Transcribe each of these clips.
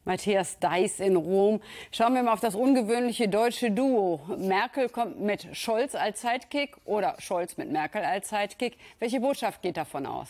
Matthias Deiß in Rom. Schauen wir mal auf das ungewöhnliche deutsche Duo. Merkel kommt mit Scholz als Sidekick oder Scholz mit Merkel als Sidekick. Welche Botschaft geht davon aus?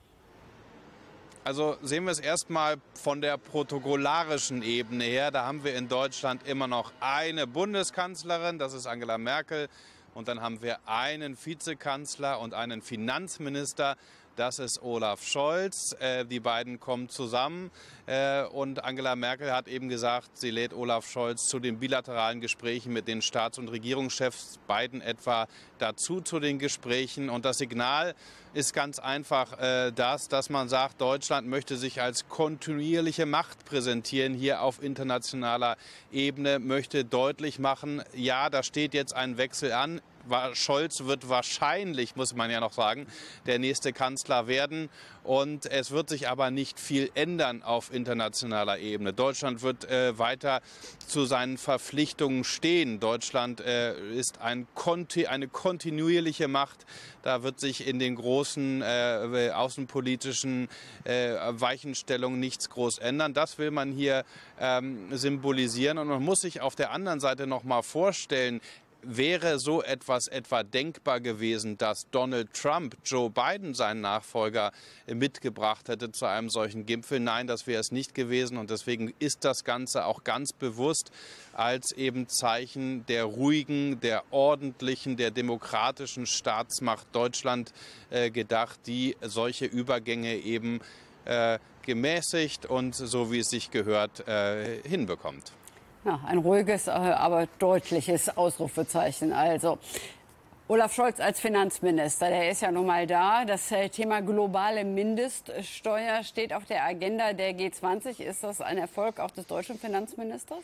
Also sehen wir es erstmal von der protokollarischen Ebene her. Da haben wir in Deutschland immer noch eine Bundeskanzlerin, das ist Angela Merkel. Und dann haben wir einen Vizekanzler und einen Finanzminister. Das ist Olaf Scholz. Die beiden kommen zusammen. Und Angela Merkel hat eben gesagt, sie lädt Olaf Scholz zu den bilateralen Gesprächen mit den Staats- und Regierungschefs, Biden etwa, dazu zu den Gesprächen. Und das Signal ist ganz einfach dass man sagt, Deutschland möchte sich als kontinuierliche Macht präsentieren hier auf internationaler Ebene, möchte deutlich machen, ja, da steht jetzt ein Wechsel an. Scholz wird wahrscheinlich, muss man ja noch sagen, der nächste Kanzler werden. Und es wird sich aber nicht viel ändern auf internationaler Ebene. Deutschland wird weiter zu seinen Verpflichtungen stehen. Deutschland ist eine kontinuierliche Macht. Da wird sich in den großen außenpolitischen Weichenstellungen nichts groß ändern. Das will man hier symbolisieren. Und man muss sich auf der anderen Seite noch mal vorstellen, wäre so etwas etwa denkbar gewesen, dass Donald Trump Joe Biden, seinen Nachfolger, mitgebracht hätte zu einem solchen Gipfel? Nein, das wäre es nicht gewesen. Und deswegen ist das Ganze auch ganz bewusst als eben Zeichen der ruhigen, der ordentlichen, der demokratischen Staatsmacht Deutschland gedacht, die solche Übergänge eben gemäßigt und so wie es sich gehört hinbekommt. Ja, ein ruhiges, aber deutliches Ausrufezeichen. Also Olaf Scholz als Finanzminister, der ist ja nun mal da. Das Thema globale Mindeststeuer steht auf der Agenda der G20. Ist das ein Erfolg auch des deutschen Finanzministers?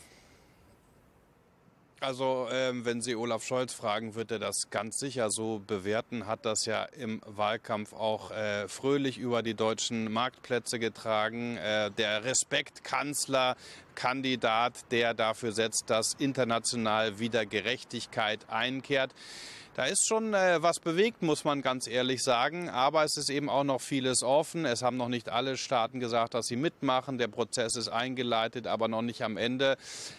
Also wenn Sie Olaf Scholz fragen, wird er das ganz sicher so bewerten, hat das ja im Wahlkampf auch fröhlich über die deutschen Marktplätze getragen. Der Respektkanzlerkandidat, der dafür setzt, dass international wieder Gerechtigkeit einkehrt. Da ist schon was bewegt, muss man ganz ehrlich sagen. Aber es ist eben auch noch vieles offen. Es haben noch nicht alle Staaten gesagt, dass sie mitmachen. Der Prozess ist eingeleitet, aber noch nicht am Ende.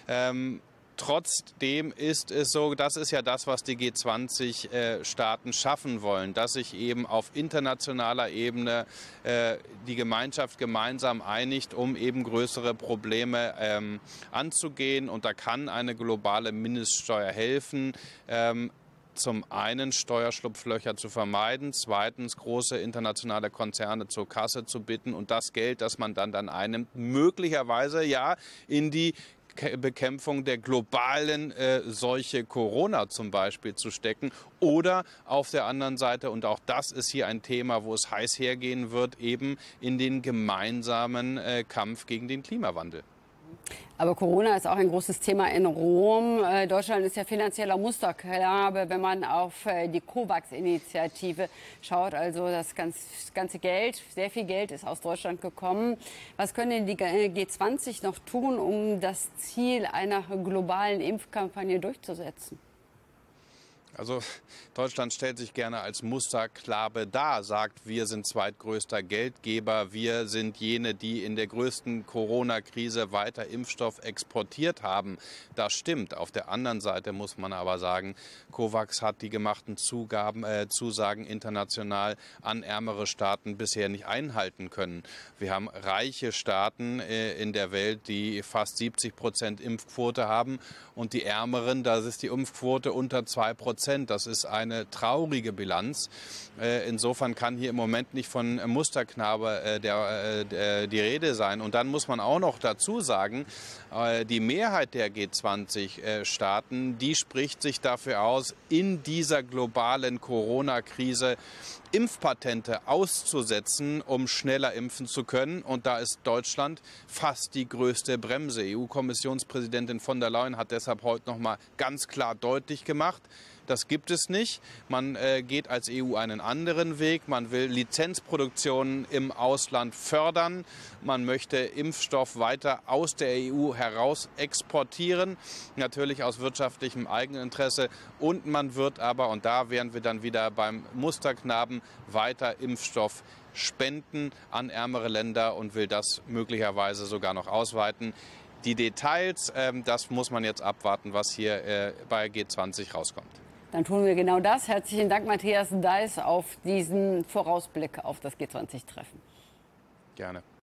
Trotzdem ist es so, das ist ja das, was die G20-Staaten schaffen wollen, dass sich eben auf internationaler Ebene die Gemeinschaft gemeinsam einigt, um eben größere Probleme anzugehen. Und da kann eine globale Mindeststeuer helfen. Zum einen Steuerschlupflöcher zu vermeiden, zweitens große internationale Konzerne zur Kasse zu bitten und das Geld, das man dann einnimmt, möglicherweise ja in die Bekämpfung der globalen Seuche Corona zum Beispiel zu stecken oder auf der anderen Seite, und auch das ist hier ein Thema, wo es heiß hergehen wird, eben in den gemeinsamen Kampf gegen den Klimawandel. Aber Corona ist auch ein großes Thema in Rom. Deutschland ist ja finanzieller Musterknabe, wenn man auf die COVAX-Initiative schaut. Also das ganze Geld, sehr viel Geld ist aus Deutschland gekommen. Was können die G20 noch tun, um das Ziel einer globalen Impfkampagne durchzusetzen? Also Deutschland stellt sich gerne als Musterknabe dar, sagt, wir sind zweitgrößter Geldgeber, wir sind jene, die in der größten Corona-Krise weiter Impfstoff exportiert haben. Das stimmt. Auf der anderen Seite muss man aber sagen, COVAX hat die gemachten Zusagen international an ärmere Staaten bisher nicht einhalten können. Wir haben reiche Staaten in der Welt, die fast 70% Impfquote haben und die ärmeren, da ist die Impfquote unter 2%. Das ist eine traurige Bilanz. Insofern kann hier im Moment nicht von Musterknabe die Rede sein. Und dann muss man auch noch dazu sagen, die Mehrheit der G20-Staaten, die spricht sich dafür aus, in dieser globalen Corona-Krise Impfpatente auszusetzen, um schneller impfen zu können. Und da ist Deutschland fast die größte Bremse. EU-Kommissionspräsidentin von der Leyen hat deshalb heute noch mal ganz klar deutlich gemacht, das gibt es nicht. Man geht als EU einen anderen Weg. Man will Lizenzproduktionen im Ausland fördern. Man möchte Impfstoff weiter aus der EU heraus exportieren, natürlich aus wirtschaftlichem Eigeninteresse. Und man wird aber, und da wären wir dann wieder beim Musterknaben, weiter Impfstoff Spenden an ärmere Länder und will das möglicherweise sogar noch ausweiten. Die Details, das muss man jetzt abwarten, was hier bei G20 rauskommt. Dann tun wir genau das. Herzlichen Dank, Matthias Deiß, auf diesen Vorausblick auf das G20-Treffen. Gerne.